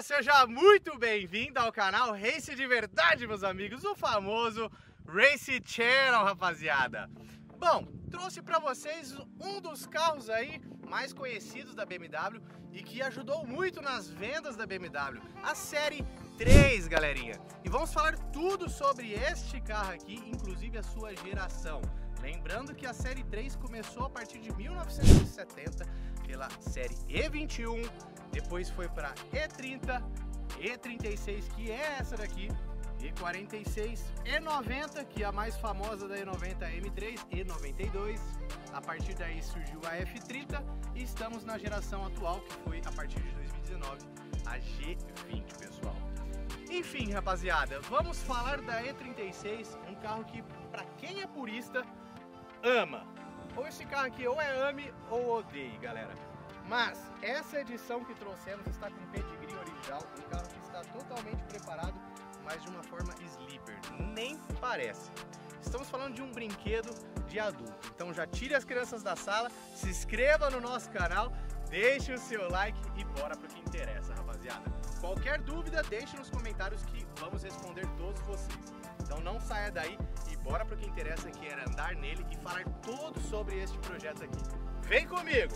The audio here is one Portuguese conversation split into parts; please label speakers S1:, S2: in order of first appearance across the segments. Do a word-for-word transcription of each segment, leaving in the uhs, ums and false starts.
S1: seja muito bem-vindo ao canal Race de Verdade, meus amigos, o famoso Race Channel, rapaziada. Bom, trouxe para vocês um dos carros aí mais conhecidos da B M W e que ajudou muito nas vendas da B M W, a série três, galerinha. E vamos falar tudo sobre este carro aqui, inclusive a sua geração. Lembrando que a série três começou a partir de mil novecentos e setenta pela série E vinte e um, depois foi para E trinta, E trinta e seis, que é essa daqui, E quarenta e seis, E noventa, que é a mais famosa da E noventa M três, E noventa e dois. A partir daí surgiu a F trinta e estamos na geração atual, que foi a partir de dois mil e dezenove, a G vinte, pessoal. Enfim, rapaziada, vamos falar da E trinta e seis, um carro que, para quem é purista, ama. Ou esse carro aqui ou é ame ou odeie, galera. Mas essa edição que trouxemos está com pedigree original, um carro que está totalmente preparado, mas de uma forma sleeper, nem parece. Estamos falando de um brinquedo de adulto, então já tire as crianças da sala, se inscreva no nosso canal, deixe o seu like e bora pro que interessa, rapaziada. Qualquer dúvida, deixe nos comentários que vamos responder todos vocês. Então não saia daí e bora pro que interessa, que era andar nele e falar tudo sobre este projeto aqui. Vem comigo!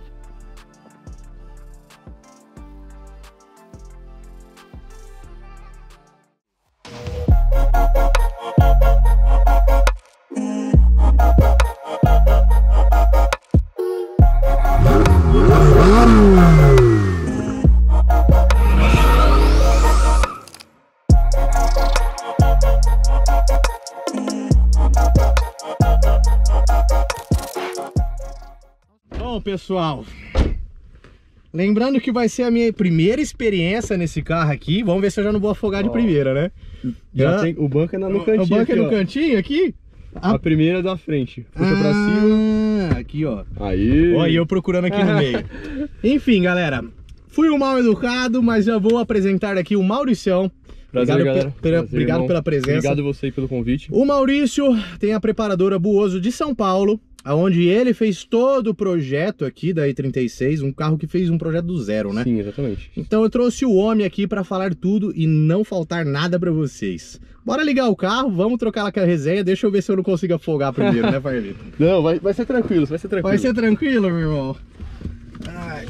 S1: Bom, pessoal, lembrando que vai ser a minha primeira experiência nesse carro aqui. Vamos ver se eu já não vou afogar de oh. primeira, né?
S2: Já, já tem o banco é no cantinho.
S1: O banco
S2: aqui,
S1: é no
S2: ó.
S1: cantinho aqui?
S2: A, a primeira da frente. Puxa
S1: ah,
S2: pra cima.
S1: Aqui, ó.
S2: Aí.
S1: Ó, e eu procurando aqui no meio. Enfim, galera, fui um mal educado, mas já vou apresentar aqui o Mauricião.
S2: Prazer,
S1: obrigado,
S2: galera.
S1: Pe pela,
S2: Prazer,
S1: obrigado
S2: irmão.
S1: pela presença.
S2: Obrigado você pelo convite.
S1: O Maurício tem a preparadora Buoso de São Paulo, onde ele fez todo o projeto aqui da E trinta e seis, um carro que fez um projeto do zero, né?
S2: Sim, exatamente.
S1: Então eu trouxe o homem aqui para falar tudo e não faltar nada para vocês. Bora ligar o carro, vamos trocar lá com a resenha, deixa eu ver se eu não consigo afogar primeiro, né, Farlito?
S2: Não, vai, vai ser tranquilo, vai ser tranquilo.
S1: Vai ser tranquilo, meu irmão. Ai.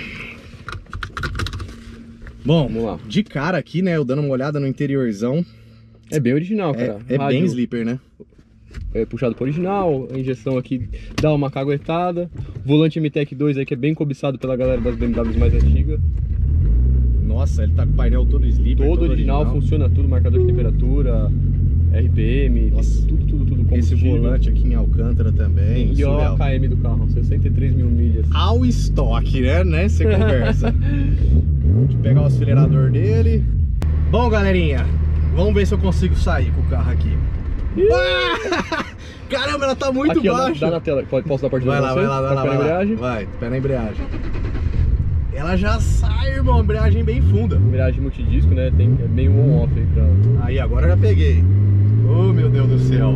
S1: Bom, vamos lá. De cara aqui, né, eu dando uma olhada no interiorzão.
S2: É bem original, cara.
S1: É, é bem sleeper, né?
S2: É puxado pro original, a injeção aqui dá uma caguetada. Volante M Tech dois aí que é bem cobiçado pela galera das B M Ws mais antigas.
S1: Nossa, ele tá com o painel todo sleeper.
S2: Todo, todo original, original, funciona tudo, marcador de temperatura, R P M, nossa, tudo, tudo, tudo.
S1: Esse volante aqui em Alcântara também.
S2: E ó a K M do carro, sessenta e três mil milhas.
S1: Ao estoque, né? né? Você conversa. Deixa eu pegar o acelerador dele. Bom, galerinha, vamos ver se eu consigo sair com o carro aqui. Caramba, ela tá muito
S2: aqui,
S1: baixa.
S2: Ó, dá na tela, pode, posso dar a partida
S1: vai lá, vai lá, vai lá, vai lá. Vai, pé na embreagem. Ela já sai, irmão, embreagem bem funda.
S2: Embreagem multidisco, né? Tem é meio on-off aí pra...
S1: Aí, agora já peguei. Oh, meu Deus do céu.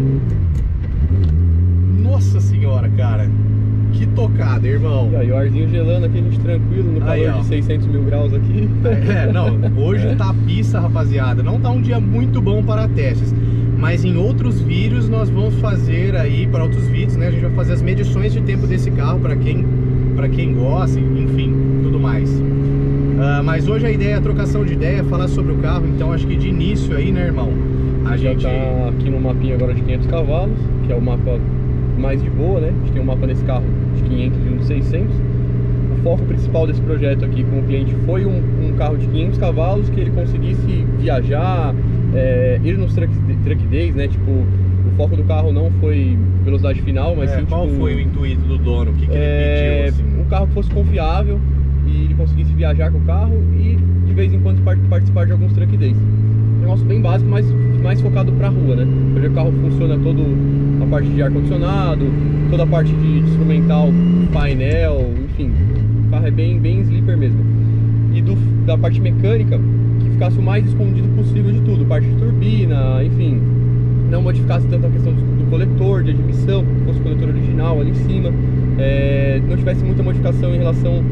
S1: Nossa senhora, cara. Que tocada, irmão.
S2: E aí, o arzinho gelando aqui, a gente tranquilo, no calor aí, de seiscentos mil graus aqui.
S1: É, não, hoje tá pista, rapaziada. Não tá um dia muito bom para testes. Mas em outros vídeos nós vamos fazer aí, para outros vídeos, né? A gente vai fazer as medições de tempo desse carro para quem, para quem gosta, enfim, tudo mais. Uh, mas hoje a ideia é a trocação de ideia, falar sobre o carro. Então acho que de início aí, né, irmão? A
S2: Já
S1: gente
S2: tá aqui no mapinha agora de quinhentos cavalos, que é o mapa mais de boa, né? A gente tem um mapa nesse carro de quinhentos e um de seiscentos. O foco principal desse projeto aqui com o cliente foi um, um carro de quinhentos cavalos que ele conseguisse viajar, é, ir nos truck, truck days, né? Tipo, o foco do carro não foi velocidade final, mas
S1: é,
S2: sim
S1: qual
S2: tipo,
S1: foi o intuito do dono? O que, que
S2: é,
S1: ele pediu? Assim?
S2: Um carro que fosse confiável e ele conseguisse viajar com o carro e de vez em quando participar de alguns truck days. Um negócio bem básico, mas mais focado pra rua, né? Porque o carro funciona todo a parte de ar-condicionado, toda a parte de instrumental, painel, enfim. O carro é bem, bem sleeper mesmo. E do, da parte mecânica, que ficasse o mais escondido possível de tudo. Parte de turbina, enfim. Não modificasse tanto a questão do, do coletor, de admissão, que fosse o coletor original ali em cima. É, não tivesse muita modificação em relação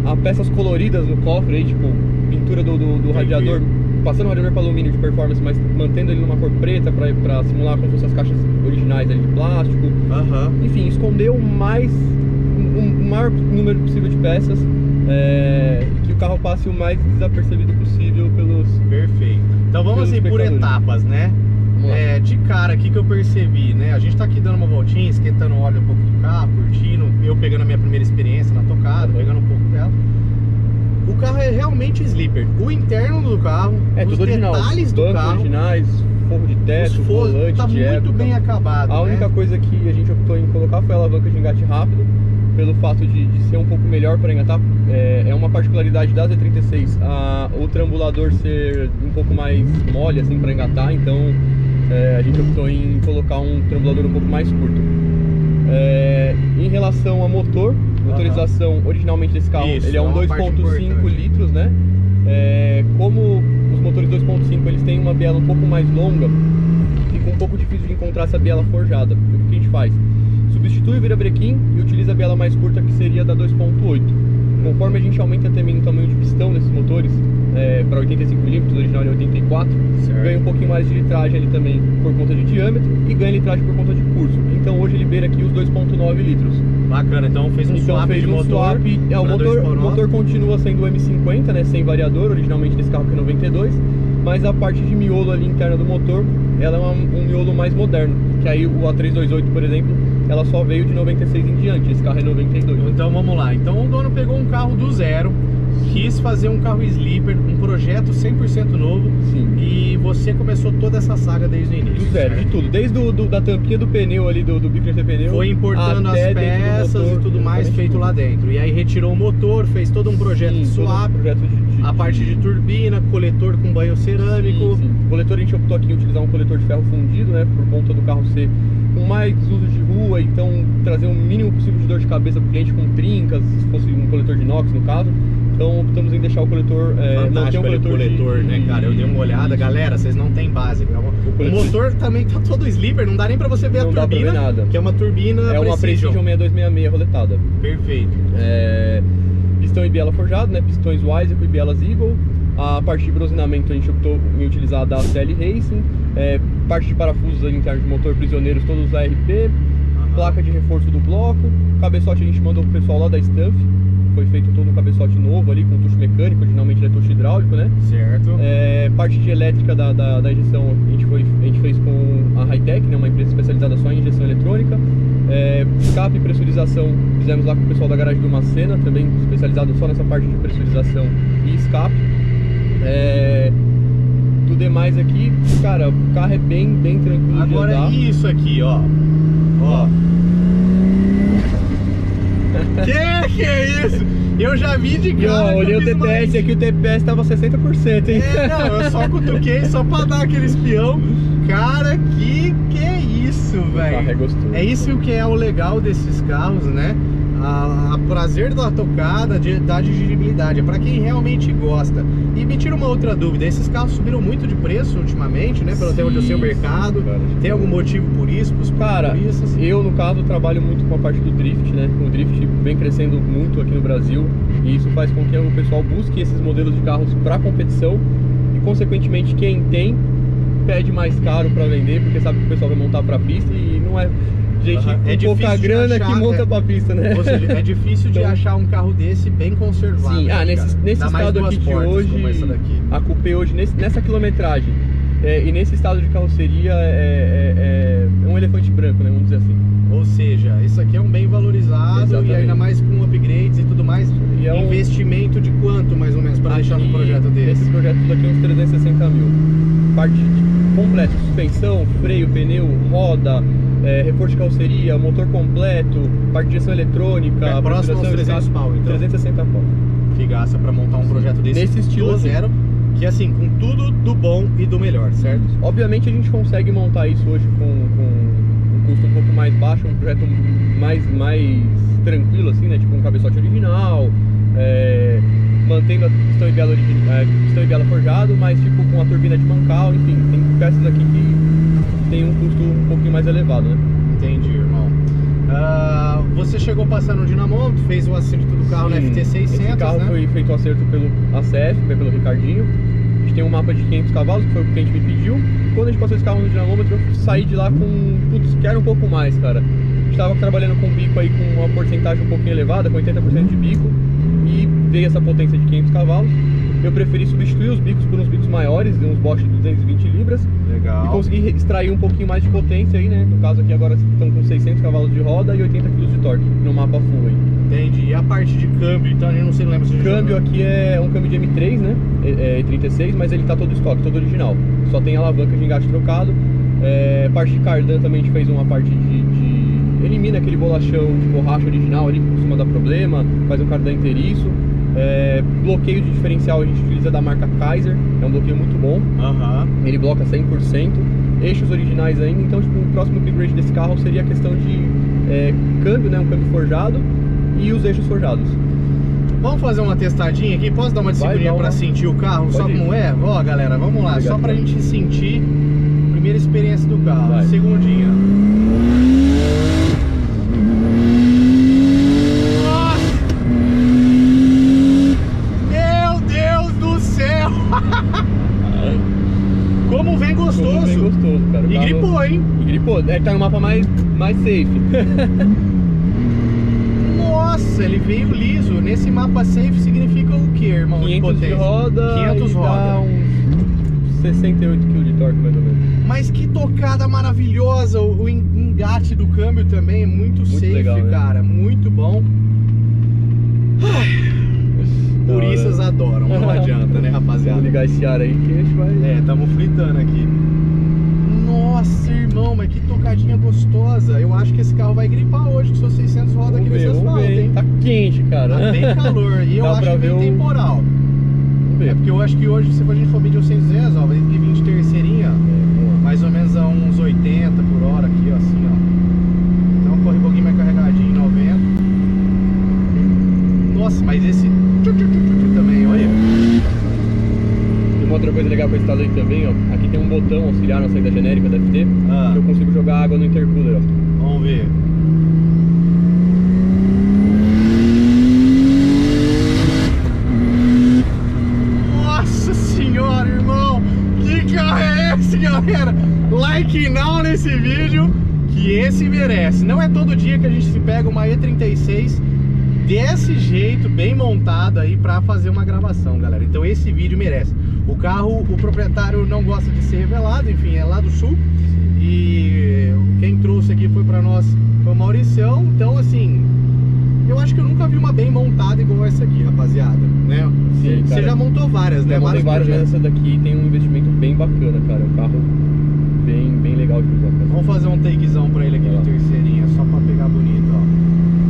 S2: a peças coloridas no cofre aí, tipo, pintura do, do, do radiador, passando o radiador para alumínio de performance, mas mantendo ele numa cor preta para pra simular como se fossem as caixas originais ali de plástico.
S1: Uhum.
S2: Enfim, escondeu mais, um, um maior número possível de peças, é, e que o carro passe o mais desapercebido possível pelos...
S1: Perfeito. Então vamos assim por etapas, né? É, de cara aqui que eu percebi, né? A gente tá aqui dando uma voltinha, esquentando óleo um pouco do carro, curtindo, eu pegando a minha primeira experiência na tocada, uhum. pegando um pouco dela. O carro é realmente sleeper. O interno do carro,
S2: é,
S1: os
S2: tudo
S1: detalhes
S2: original.
S1: do
S2: Bancos
S1: carro,
S2: originais, forro de teto,
S1: os forros,
S2: volante,
S1: tá
S2: de
S1: muito
S2: época.
S1: bem acabado.
S2: A
S1: né?
S2: única coisa que a gente optou em colocar foi a alavanca de engate rápido, pelo fato de, de ser um pouco melhor para engatar. É, é uma particularidade da Z trinta e seis, a, o trambulador ser um pouco mais mole assim para engatar, então é, a gente optou em colocar um trambulador um pouco mais curto. É, em relação a motor, motorização uhum. originalmente desse carro,
S1: Isso,
S2: ele é um dois ponto cinco litros, né? É, como os motores dois ponto cinco eles têm uma biela um pouco mais longa, fica um pouco difícil de encontrar essa biela forjada. O que a gente faz? Substitui o virabrequim e utiliza a biela mais curta, que seria da dois ponto oito. Conforme a gente aumenta também o tamanho de pistão desses motores, é, para oitenta e cinco milímetros, o original é oitenta e quatro, certo. Ganha um pouquinho mais de litragem ali também por conta de diâmetro e ganha litragem por conta de curso. Então hoje ele beira aqui os dois ponto nove litros.
S1: Bacana, então fez um
S2: então,
S1: swap
S2: fez
S1: de
S2: um
S1: motor.
S2: Swap, é, o motor, o motor continua sendo o M cinquenta, né, sem variador, originalmente desse carro que é noventa e dois, mas a parte de miolo ali interna do motor, ela é uma, um miolo mais moderno, que aí o A trezentos e vinte e oito, por exemplo, ela só veio de noventa e seis em diante, esse carro é noventa e dois.
S1: Então vamos lá, então o dono pegou um carro do zero, quis fazer um carro sleeper, um projeto cem por cento novo.
S2: Sim.
S1: E você começou toda essa saga desde o início.
S2: Do zero, certo? De tudo, desde do, do, da tampinha do pneu ali, do, do bico de pneu.
S1: Foi importando as peças motor, e tudo mais feito tudo. Lá dentro. E aí retirou o motor, fez todo um projeto
S2: sim,
S1: swap,
S2: um projeto de, de,
S1: a parte de turbina, coletor com banho cerâmico.
S2: Sim, sim. O coletor a gente optou aqui em utilizar um coletor de ferro fundido, né? Por conta do carro ser com mais uso de rua, então trazer o mínimo possível de dor de cabeça para o cliente com trincas, se fosse um coletor de inox no caso. Então optamos em deixar o coletor, é, não tem um coletor,
S1: coletor de, né, cara? Eu dei uma olhada, galera, vocês não tem base. O, o motor também tá todo sleeper, não dá nem pra você ver
S2: não
S1: a turbina,
S2: dá pra ver nada.
S1: Que é uma turbina
S2: É uma Precision seis dois seis seis roletada.
S1: Perfeito.
S2: É, pistão e biela forjado, né? Pistões Wiseco e bielas Eagle. A parte de brosinamento a gente optou em utilizar a da C L Racing. É, parte de parafusos internos de motor prisioneiros, todos A R P. Uhum. Placa de reforço do bloco. Cabeçote a gente mandou pro pessoal lá da Stuff. Foi feito todo um cabeçote novo ali, com tucho mecânico, originalmente ele é tucho hidráulico, né?
S1: Certo.
S2: É, parte de elétrica da, da, da injeção a gente, foi, a gente fez com a Hightech, né? Uma empresa especializada só em injeção eletrônica. É, escape e pressurização fizemos lá com o pessoal da garagem do Macena, também especializado só nessa parte de pressurização e escape. É, do demais aqui, cara, o carro é bem, bem tranquilo.
S1: Agora
S2: de andar.
S1: Isso aqui, ó. Ó. Que que é isso? Eu já vi de cara.
S2: Eu olhei o T P S aqui, o T P S tava sessenta por cento, hein?
S1: É, não, eu só cutuquei só pra dar aquele espião. Cara, que que é isso, velho?
S2: É gostoso.
S1: É isso que é o legal desses carros, né? A, a prazer da tocada, de, da dirigibilidade, é pra quem realmente gosta. E me tira uma outra dúvida, esses carros subiram muito de preço ultimamente, né? Pelo tempo do seu mercado, cara, tem algum motivo por isso?
S2: Cara,
S1: por isso, assim?
S2: eu no caso trabalho muito com a parte do drift, né? O drift vem crescendo muito aqui no Brasil e isso faz com que o pessoal busque esses modelos de carros para competição e consequentemente quem tem pede mais caro para vender, porque sabe que o pessoal vai montar para pista e não é gente
S1: uhum.
S2: com
S1: é
S2: pouca grana achar, que monta é... pra pista, né?
S1: Ou seja, é difícil de então... achar um carro desse bem conservado.
S2: Sim,
S1: né,
S2: ah, nesse, nesse estado aqui de hoje, a Coupé hoje, nesse, nessa quilometragem é, e nesse estado de carroceria é, é, é um elefante branco, né? Vamos dizer assim.
S1: Ou seja, isso aqui é um bem valorizado. Exatamente. E ainda mais com upgrades e tudo mais. E é um investimento de quanto mais ou menos para deixar num projeto desse?
S2: Esse projeto tudo aqui é uns trezentos e sessenta mil. Parte completa, suspensão, freio, pneu, roda, é, reforço de carroceria, motor completo, parte de direção eletrônica.
S1: É próximo aos trezentos pau, então.
S2: trezentos e sessenta pau.
S1: Que gasta para montar um projeto desse
S2: nesse estilo
S1: do zero. Que assim, com tudo do bom e do melhor, certo?
S2: Obviamente a gente consegue montar isso hoje com, com um custo um pouco mais baixo, um projeto mais, mais tranquilo assim, né? Tipo um cabeçote original, é, mantendo a pistão e biela, é, pistão e biela forjado, mas tipo com a turbina de mancal, enfim, tem peças aqui que tem um custo um pouquinho mais elevado, né?
S1: Entendi, irmão. Uh, você chegou passando no dinamômetro, fez o acerto do carro. Sim, na F T seiscentos,
S2: esse carro, né? Foi feito o acerto pelo A C F, pelo Ricardinho. A gente tem um mapa de quinhentos cavalos, que foi o que a gente me pediu. Quando a gente passou esse carro no dinamômetro, eu saí de lá com... Putz, quero um pouco mais, cara. A gente tava trabalhando com bico aí com uma porcentagem um pouquinho elevada, com oitenta por cento de bico. E veio essa potência de quinhentos cavalos. Eu preferi substituir os bicos por uns bicos maiores, uns Bosch de duzentas e vinte libras.
S1: Legal.
S2: E consegui extrair um pouquinho mais de potência aí, né? No caso aqui agora estão com seiscentos cavalos de roda e oitenta quilos de torque no mapa full aí.
S1: Entendi. E a parte de câmbio, então a gente não se lembra se a gente
S2: câmbio aqui é um câmbio de M três, né? É, é E trinta e seis, mas ele tá todo estoque, todo original. Só tem alavanca de engate trocado. É, parte de cardan também a gente fez uma parte de, de... elimina aquele bolachão de borracha original ali que costuma dar problema, faz um cardan inteiriço. É, bloqueio de diferencial a gente utiliza da marca Kaiser, é um bloqueio muito bom.
S1: Uhum.
S2: Ele bloca cem por cento, eixos originais ainda. Então tipo, o próximo upgrade desse carro seria a questão de é, câmbio, né, um câmbio forjado e os eixos forjados.
S1: Vamos fazer uma testadinha aqui? Posso dar uma de segurinha para sentir o carro? Pode só ir. Como é? Ó, galera, vamos lá, Obrigado, só pra cara. gente sentir a primeira experiência do carro. Vai. Segundinha. Como vem gostoso. Como vem
S2: gostoso, cara.
S1: E gripou, hein?
S2: E gripou. É que tá no mapa mais, mais safe.
S1: Nossa, ele veio liso. Nesse mapa safe significa o que, irmão?
S2: quinhentos de, de roda.
S1: quinhentos roda.
S2: Dá uns sessenta e oito quilos de torque, mais ou menos.
S1: Mas que tocada maravilhosa. O engate do câmbio também é muito, muito safe, legal, cara. Né? Muito bom. Puristas adoram, não adianta, né, rapaziada?
S2: Vou ligar esse ar aí que a gente vai...
S1: É, tamo fritando aqui. Nossa, irmão, mas que tocadinha gostosa. Eu acho que esse carro vai gripar hoje, que são seiscentos rodas aqui nesse asfalto, hein?
S2: Tá quente, cara.
S1: Tá bem calor. E eu acho que vem temporal. É porque eu acho que hoje, se a gente for medir os cem e duzentos, ó, vai ter vinte terceirinha, é, mais ou menos a uns oitenta por hora aqui, ó, assim, ó. Então corre um pouquinho mais carregadinho, noventa. Nossa, mas esse também, olha.
S2: Tem uma outra coisa legal com esse estado aí também, ó. Aqui tem um botão auxiliar na saída genérica da F T, ah. que eu consigo jogar água no intercooler, ó.
S1: Vamos ver. Nossa senhora, irmão! Que carro é esse, galera? Like now nesse vídeo, que esse merece. Não é todo dia que a gente se pega uma E trinta e seis desse jeito, bem montado aí pra fazer uma gravação, galera. Então esse vídeo merece. O carro, o proprietário não gosta de ser revelado, enfim, é lá do sul. E quem trouxe aqui foi pra nós, foi o Mauricião. Então assim, eu acho que eu nunca vi uma bem montada igual essa aqui, rapaziada, né?
S2: Sim,
S1: Você já montou várias, né?
S2: Já montei várias, essa daqui tem um investimento bem bacana, cara. É um carro bem, bem legal de usar. Cara.
S1: Vamos fazer um takezão pra ele aqui de terceirinha, só pra pegar bonito, ó.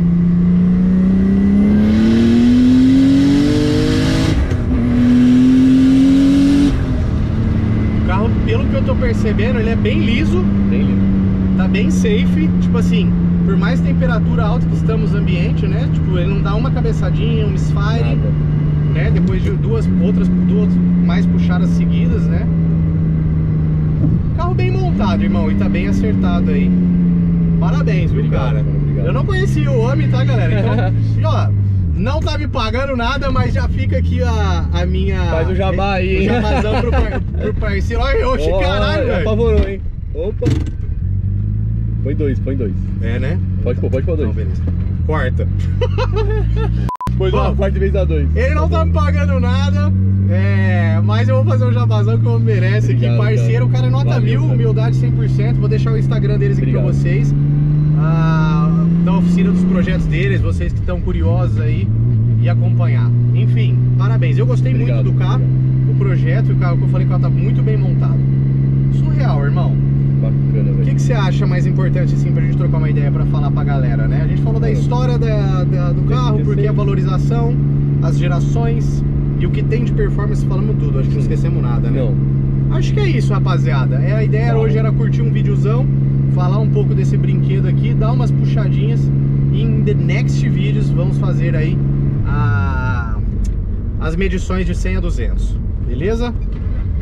S1: Pelo que eu tô percebendo, ele é bem liso,
S2: bem liso,
S1: tá bem safe, tipo assim, por mais temperatura alta que estamos no ambiente, né, tipo, ele não dá uma cabeçadinha, um misfire, Nada. né, depois de duas, outras, duas mais puxadas seguidas, né. Carro bem montado, irmão, e tá bem acertado aí. Parabéns, viu,
S2: obrigado,
S1: cara.
S2: Obrigado.
S1: Eu não conhecia o homem, tá, galera, então, ó, não tá me pagando nada, mas já fica aqui a, a minha...
S2: Faz o jabá aí, hein?
S1: O jabazão pro, par, pro parceiro. Olha, oxe, oh, caralho, velho.
S2: Apavorou, hein? Opa. Põe dois, põe dois.
S1: É, né?
S2: Pode pôr, pode pôr dois.
S1: Não, beleza. Quarta.
S2: Pois uma quarta vez dá dois.
S1: Ele não tá me pagando nada, é, mas eu vou fazer um jabazão que eu merece aqui, obrigado, parceiro. Cara. O cara é nota Valeu, mil, cara. Humildade cem por cento. Vou deixar o Instagram deles aqui obrigado. pra vocês. Ah, da oficina dos projetos deles, vocês que estão curiosos aí e acompanhar. Enfim, parabéns. Eu gostei obrigado, muito do carro, obrigado. o projeto, o carro que eu falei que ela tá muito bem montado. Surreal, irmão.
S2: Bacana, velho.
S1: O que, que você acha mais importante assim pra gente trocar uma ideia pra falar pra galera, né? A gente falou da história da, da, do carro, porque a valorização, as gerações e o que tem de performance, falamos tudo. Acho que não esquecemos nada, né?
S2: Não.
S1: Acho que é isso, rapaziada. É, a ideia hoje era curtir um videozão, falar um pouco desse brinquedo aqui, dar umas puxadinhas e em the next videos vamos fazer aí a, as medições de cem a duzentos, beleza?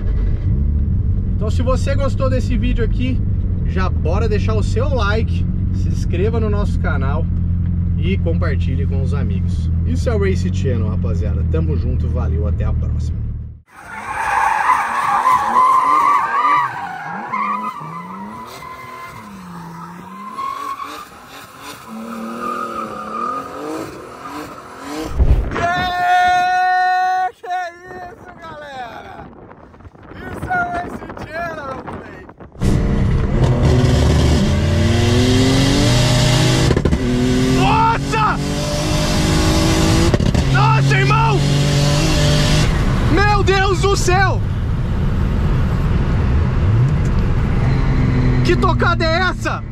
S1: Então se você gostou desse vídeo aqui, já bora deixar o seu like se inscreva no nosso canal e compartilhe com os amigos. Isso é o Race Channel, rapaziada. Tamo junto, valeu, até a próxima. Nossa, irmão! Meu Deus do céu! Que tocada é essa?